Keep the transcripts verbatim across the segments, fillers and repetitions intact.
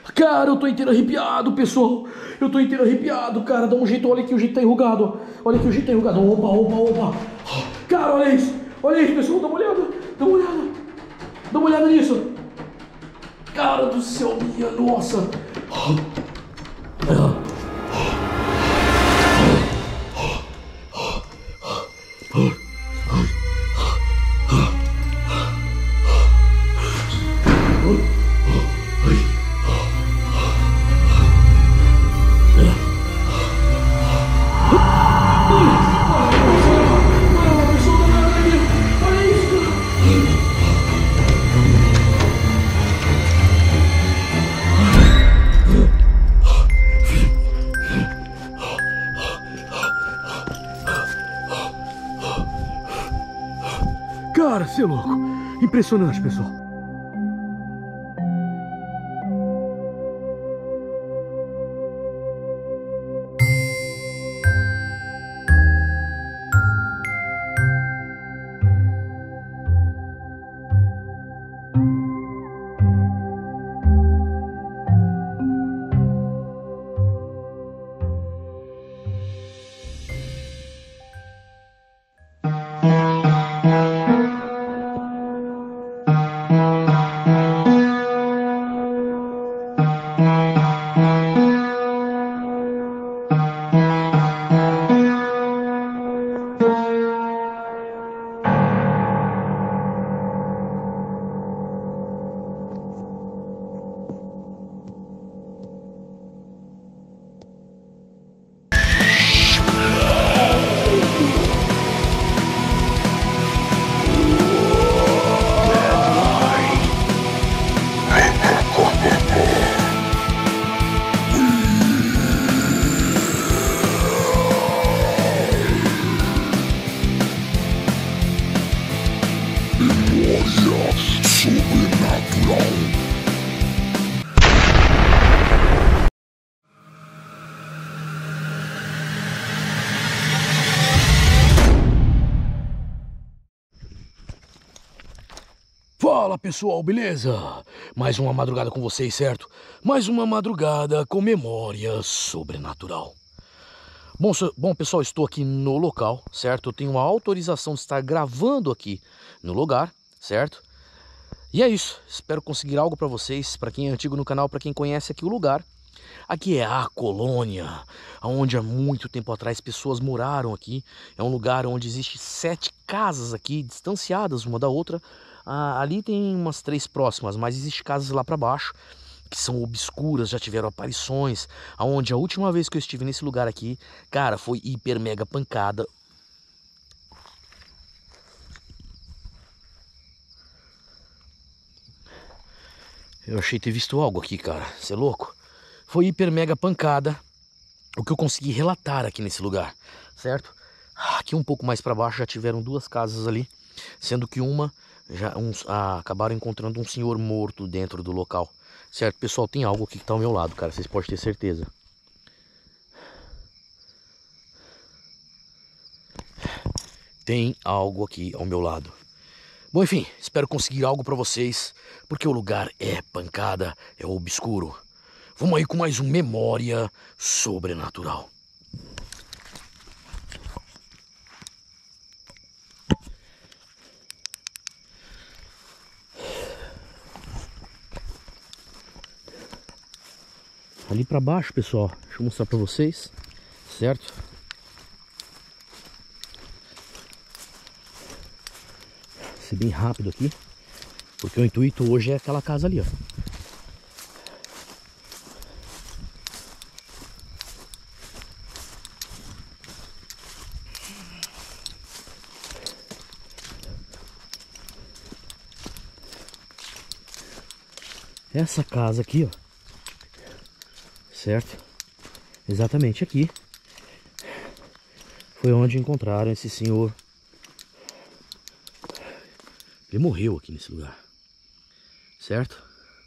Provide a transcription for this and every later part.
Cara, eu tô inteiro arrepiado, pessoal. Eu tô inteiro arrepiado, cara. Dá um jeito, olha aqui, o jeito tá enrugado. Olha aqui, o jeito tá enrugado. Opa, opa, opa. Cara, olha isso. Olha isso, pessoal. Dá uma olhada. Dá uma olhada. Dá uma olhada nisso. Cara do céu, minha nossa. Cara, você é louco. Impressionante, pessoal. Fala pessoal, beleza? Mais uma madrugada com vocês, certo? Mais uma madrugada com memória sobrenatural. Bom, bom pessoal, estou aqui no local, certo? Eu tenho a autorização de estar gravando aqui no lugar, certo? E é isso, espero conseguir algo para vocês, para quem é antigo no canal, para quem conhece aqui o lugar. Aqui é a colônia, onde há muito tempo atrás pessoas moraram aqui. É um lugar onde existe sete casas aqui, distanciadas uma da outra. Ah, ali tem umas três próximas, mas existem casas lá para baixo que são obscuras, já tiveram aparições. Aonde a última vez que eu estive nesse lugar aqui, cara, foi hiper mega pancada. Eu achei ter visto algo aqui, cara. Você é louco? Foi hiper mega pancada o que eu consegui relatar aqui nesse lugar, certo? Aqui um pouco mais para baixo já tiveram duas casas ali, sendo que uma já uns, ah, acabaram encontrando um senhor morto dentro do local, certo? Pessoal, tem algo aqui que tá ao meu lado, cara, vocês podem ter certeza. Tem algo aqui ao meu lado. Bom, enfim, espero conseguir algo para vocês, porque o lugar é pancada, é obscuro. Vamos aí com mais um Memória Sobrenatural. Ali para baixo, pessoal, deixa eu mostrar para vocês, certo? Vou ser bem rápido aqui, porque o intuito hoje é aquela casa ali, ó. Essa casa aqui, ó. Certo? Exatamente aqui foi onde encontraram esse senhor. Ele morreu aqui nesse lugar, certo?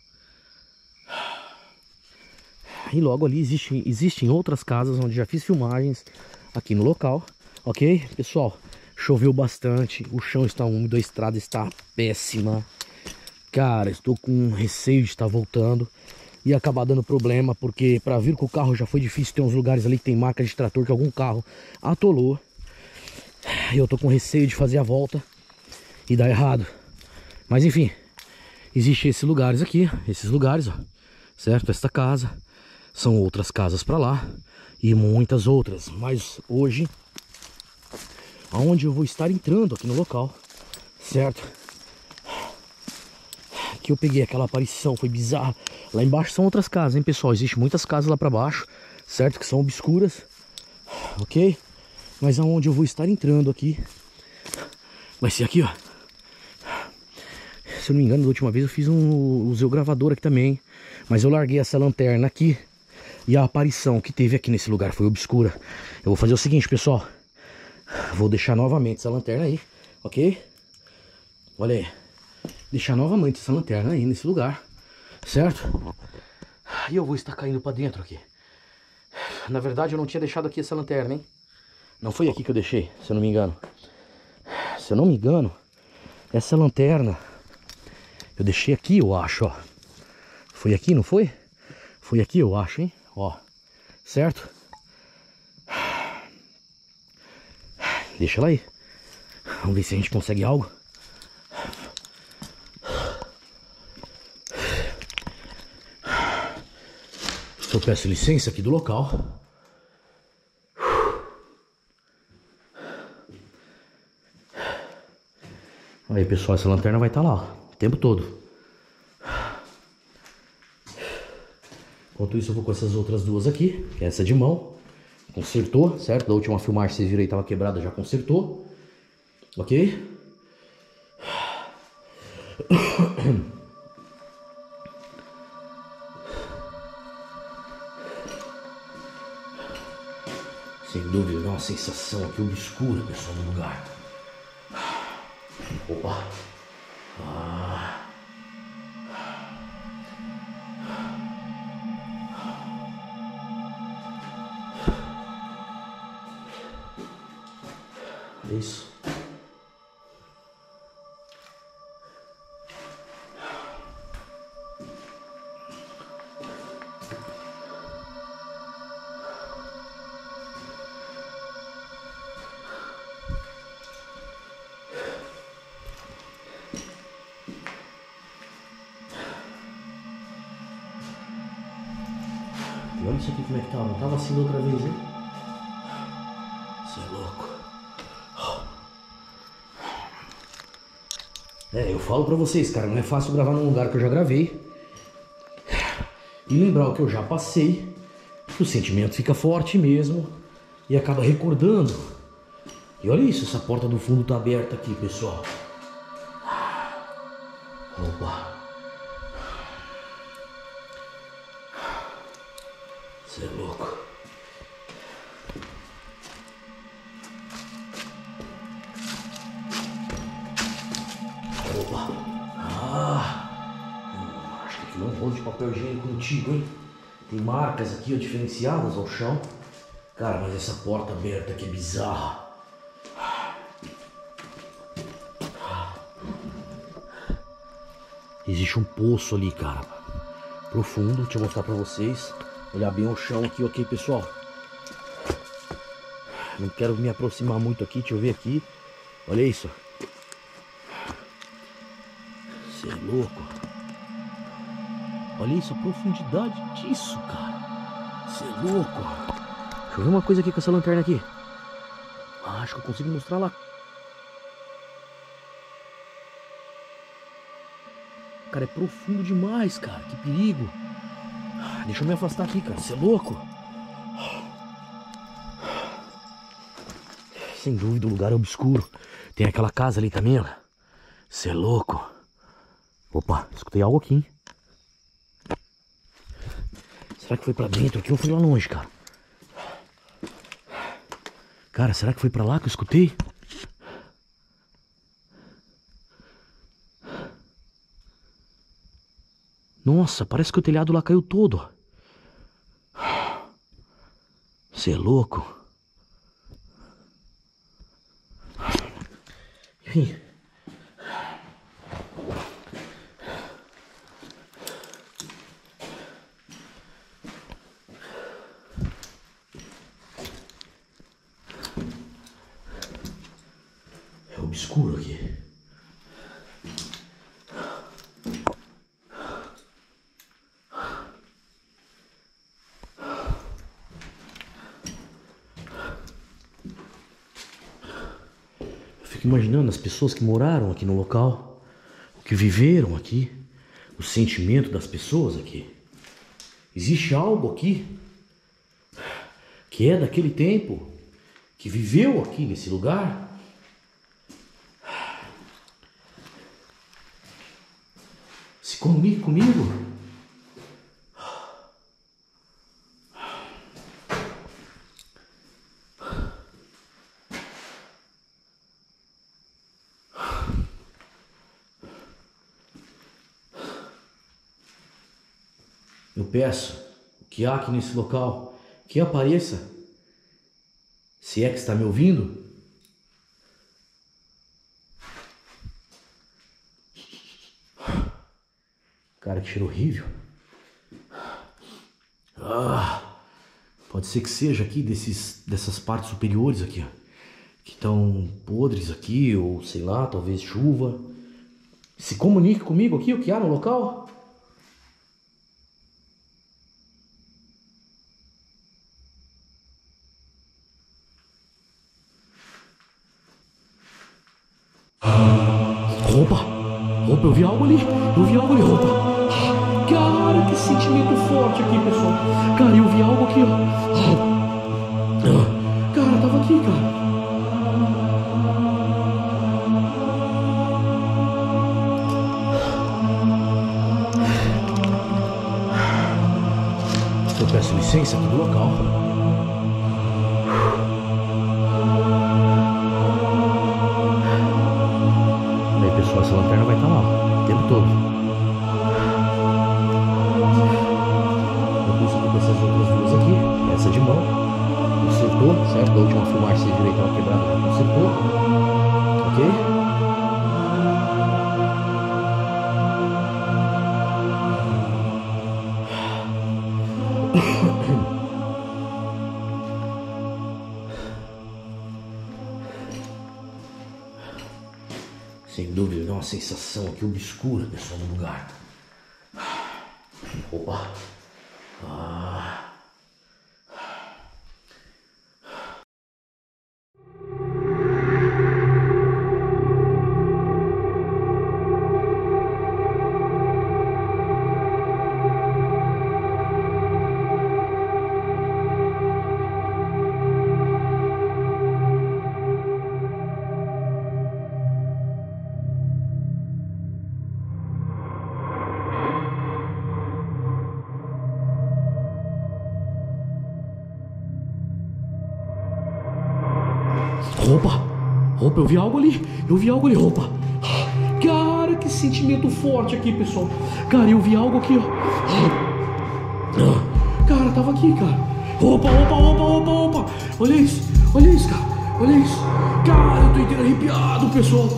E logo ali existem, existem outras casas onde já fiz filmagens aqui no local, ok? Pessoal, choveu bastante, o chão está úmido, a estrada está péssima. Cara, estou com receio de estar voltando. ia acabar dando problema, porque para vir com o carro já foi difícil. Tem uns lugares ali que tem marca de trator que algum carro atolou. E eu tô com receio de fazer a volta e dar errado. Mas enfim, existem esses lugares aqui, esses lugares, ó, certo? Esta casa, são outras casas para lá e muitas outras. Mas hoje, aonde eu vou estar entrando aqui no local, certo? Que eu peguei aquela aparição, foi bizarra. Lá embaixo são outras casas, hein, pessoal? Existem muitas casas lá para baixo, certo? Que são obscuras, ok? Mas aonde eu vou estar entrando aqui vai ser aqui, ó. Se eu não me engano, da última vez eu fiz um... usei o gravador aqui também. Mas eu larguei essa lanterna aqui. E a aparição que teve aqui nesse lugar foi obscura. Eu vou fazer o seguinte, pessoal. Vou deixar novamente essa lanterna aí, ok? Olha aí. Deixar novamente essa lanterna aí nesse lugar, certo? E eu vou estar caindo pra dentro aqui. Na verdade eu não tinha deixado aqui essa lanterna, hein? Não foi aqui que eu deixei, se eu não me engano. Se eu não me engano, essa lanterna eu deixei aqui, eu acho, ó. Foi aqui, não foi? Foi aqui, eu acho, hein? Ó, certo? Deixa ela aí. Vamos ver se a gente consegue algo. Eu peço licença aqui do local. Aí, pessoal, essa lanterna vai estar lá, ó, o tempo todo. Enquanto isso eu vou com essas outras duas aqui, que é essa de mão. Consertou, certo? Da última filmagem vocês viram aí, tava quebrada, já consertou. Ok? Sem dúvida, dá uma sensação aqui obscura, pessoal, no lugar. Opa! Ah. É isso. E olha isso aqui como é que tá, não tava assim da outra vez, hein? Você é louco. É, eu falo pra vocês, cara, não é fácil gravar num lugar que eu já gravei. E lembrar o que eu já passei. Que o sentimento fica forte mesmo. E acaba recordando. E olha isso, essa porta do fundo tá aberta aqui, pessoal. Opa. Você é louco. Opa. Ah. Hum, acho que aqui não rolo de papel higiênico antigo, hein? Tem marcas aqui, ó, diferenciadas ao chão. Cara, mas essa porta aberta aqui é bizarra. Existe um poço ali, cara. Profundo, deixa eu mostrar pra vocês. Olhar bem o chão aqui, ok, pessoal? Não quero me aproximar muito aqui, deixa eu ver aqui. Olha isso. Você é louco. Olha isso, a profundidade disso, cara. Você é louco. Deixa eu ver uma coisa aqui com essa lanterna aqui. Ah, acho que eu consigo mostrar lá. Cara, é profundo demais, cara. Que perigo. Deixa eu me afastar aqui, cara. Você é louco? Sem dúvida o lugar é obscuro. Tem aquela casa ali também, ó. Você é louco. Opa, escutei algo aqui, hein? Será que foi pra dentro aqui ou foi lá longe, cara? Cara, será que foi pra lá que eu escutei? Nossa, parece que o telhado lá caiu todo. Você é louco. Enfim. obscuro aqui. Eu fico imaginando as pessoas que moraram aqui no local, o que viveram aqui, o sentimento das pessoas aqui. Existe algo aqui que é daquele tempo, que viveu aqui nesse lugar. Se comunique comigo. Eu peço o que há aqui nesse local, que apareça. Se é que está me ouvindo. Cara, que cheiro horrível. Ah, pode ser que seja aqui desses, dessas partes superiores aqui, ó, que estão podres aqui, ou sei lá, talvez chuva. Se comunique comigo aqui o que há no local. Roupa! Roupa, eu vi algo ali! Eu vi algo ali, roupa! Cara, que sentimento forte aqui, pessoal! Cara, eu vi algo aqui, ó! Cara, tava aqui, cara! Eu peço licença aqui do local. Pessoal, essa lanterna vai estar lá o tempo todo. Eu consegui com essas outras duas aqui. Essa de mão consertou, certo? Da última filmagem vocês viram que estava quebrada, já consertou. Ok? Sem dúvida, dá uma sensação aqui obscura, pessoal, no lugar. Opa! Ah. Roupa! Roupa, eu vi algo ali! Eu vi algo ali, roupa! Cara, que sentimento forte aqui, pessoal! Cara, eu vi algo aqui, ó! Cara, tava aqui, cara! Roupa, roupa, roupa, roupa, roupa! Olha isso! Olha isso, cara! Olha isso! Cara, eu tô inteiro arrepiado, pessoal!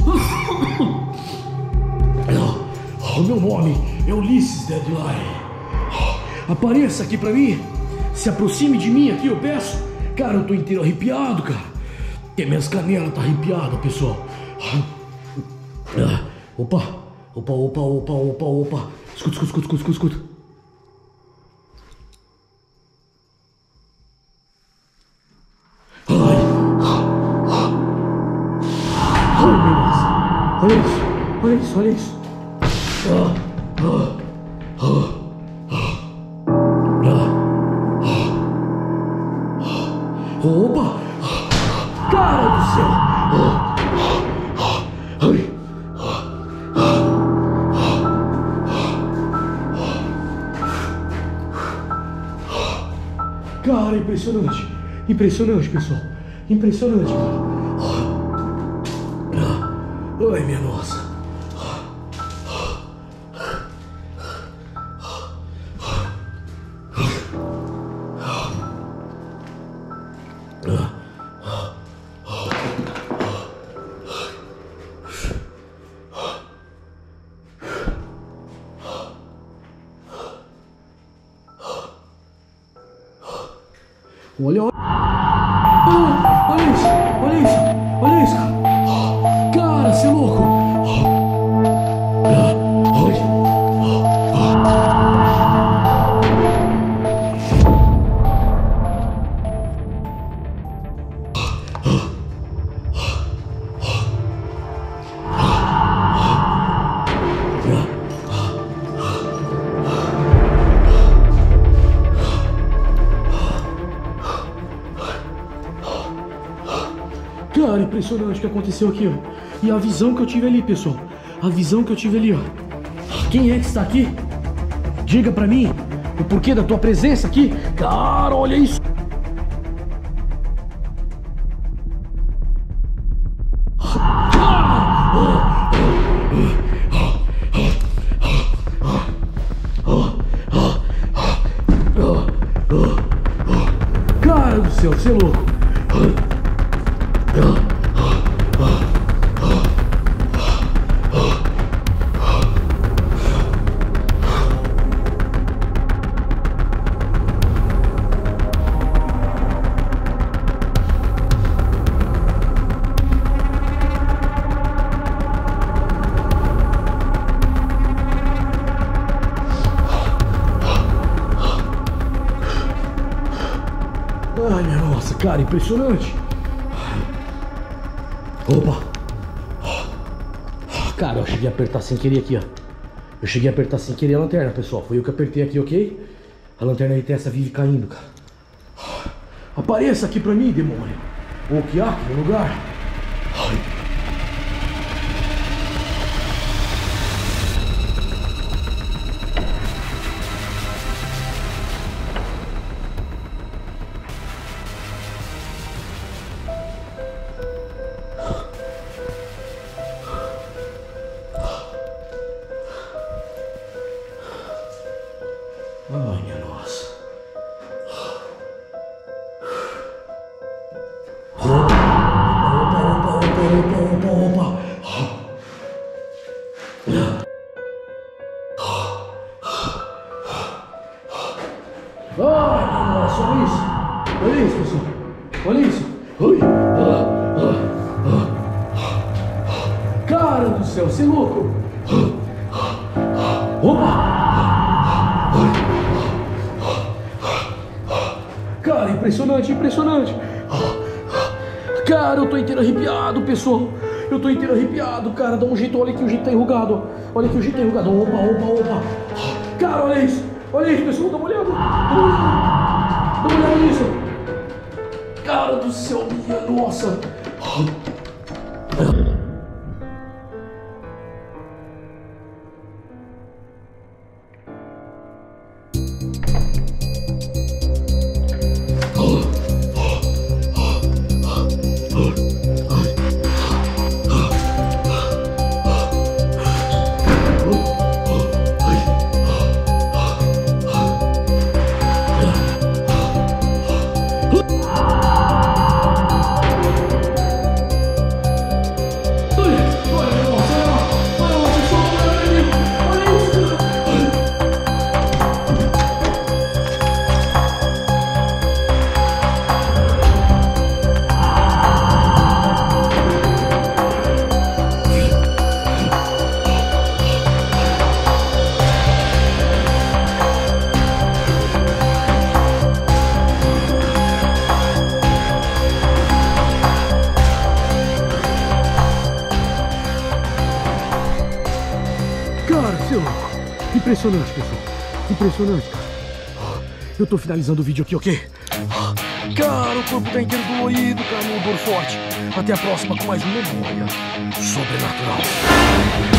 O meu nome é Ulisses Deadline! Apareça aqui pra mim! Se aproxime de mim aqui, eu peço! Cara, eu tô inteiro arrepiado, cara! Até minhas canelas tá arrepiada, pessoal. Opa, opa, opa, opa, opa, opa. Escuta, escuta, escuta, escuta, escuta. Ai, ai, meu Deus. Olha isso, olha isso, olha isso. Ah, ah, ah, ah, ah. Opa! Cara do céu! Ai. Cara, impressionante! Impressionante, pessoal! Impressionante, cara! Ai, minha nossa! Olha, olha, olha isso, olha isso, olha isso, cara. Cara, impressionante o que aconteceu aqui, ó. E a visão que eu tive ali, pessoal. A visão que eu tive ali, ó. Quem é que está aqui? Diga pra mim o porquê da tua presença aqui. Cara, olha isso. Cara do céu, você é louco. Ai, minha nossa, cara, impressionante. Opa. Cara, eu cheguei a apertar sem querer aqui, ó. Eu cheguei a apertar sem querer a lanterna, pessoal. Foi eu que apertei aqui, ok? A lanterna aí tem essa vive caindo, cara. Apareça aqui pra mim, demônio. O que há aqui no lugar? Ai. Ai, minha nossa. Opa, opa, opa, opa, opa, opa. Ai, minha nossa, olha isso. Olha isso, pessoal. Olha isso. Ui. Ah, ah, ah. Cara do céu, você é louco. Opa. Cara, impressionante, impressionante. Cara, eu tô inteiro arrepiado, pessoal. Eu tô inteiro arrepiado, cara. Dá um jeito, olha aqui o jeito tá enrugado. Olha aqui o jeito tá enrugado. Opa, opa, opa. Cara, olha isso. Olha isso, pessoal. Dá uma olhada. Dá uma olhada nisso. Cara do céu, minha nossa. Impressionante, pessoal. Impressionante, cara. Eu tô finalizando o vídeo aqui, ok? Cara, o corpo tá inteiro dolorido, cara, um dor forte. Até a próxima com mais uma memória sobrenatural.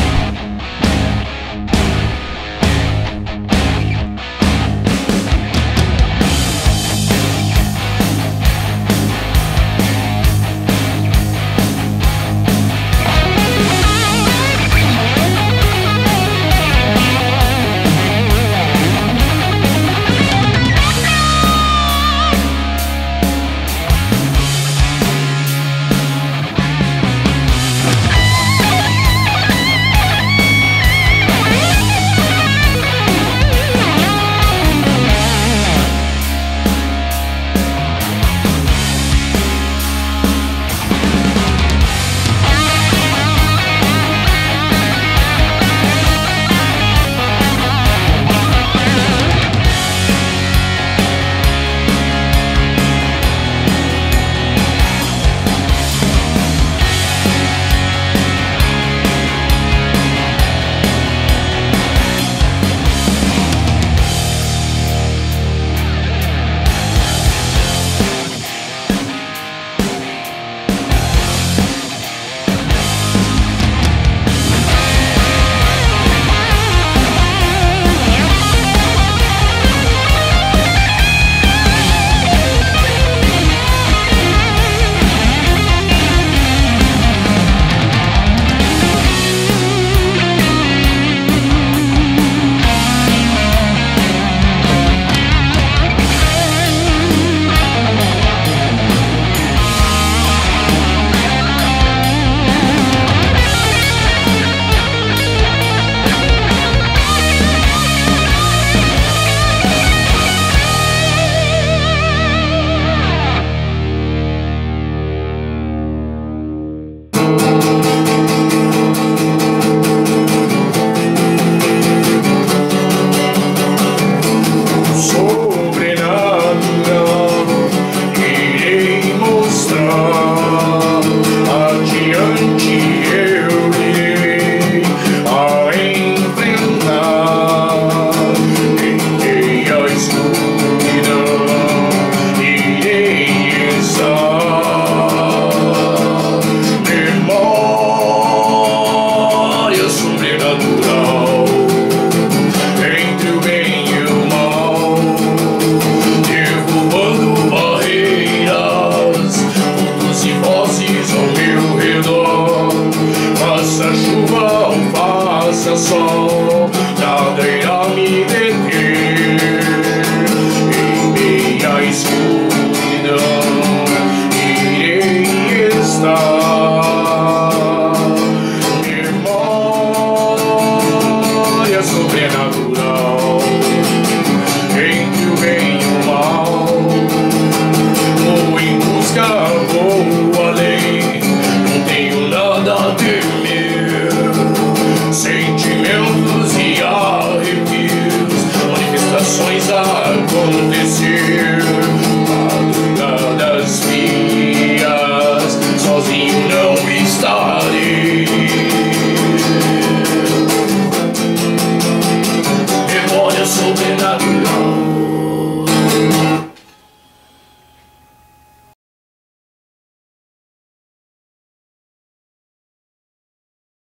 aconteceu.